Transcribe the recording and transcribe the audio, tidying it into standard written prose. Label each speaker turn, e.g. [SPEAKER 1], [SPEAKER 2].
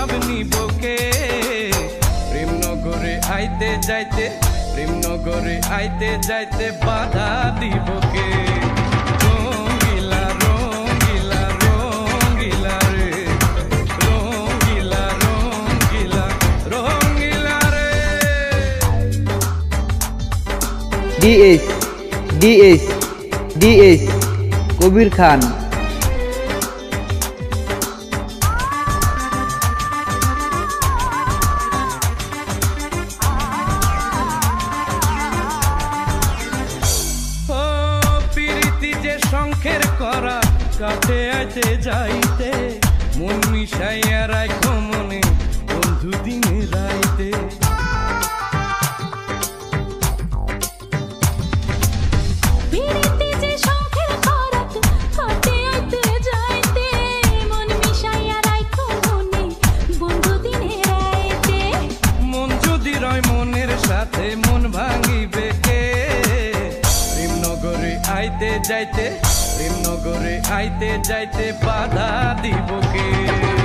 [SPEAKER 1] হিসাব নিবকে প্রেমনগরে আইতে যাইতে প্রেমনগরে আইতে যাইতে বাধা দিবকে রঙ্গিলা রঙ্গিলা রঙ্গিলা রে রঙ্গিলা রঙ্গিলা রঙ্গিলা রে
[SPEAKER 2] ডিএস ডিএস ডিএস কবির খান।
[SPEAKER 1] শঙ্খের করা কাছে আইতে যাইতে মন মিশাইয়া রাখো মনে বন্ধু দিনে রাইতে মন যদি রয় মনের সাথে মন ভাঙিবে কে প্রেমনগরে আইতে যাইতে প্রেমনগরে আইতে যাইতে বাধা দিবকে।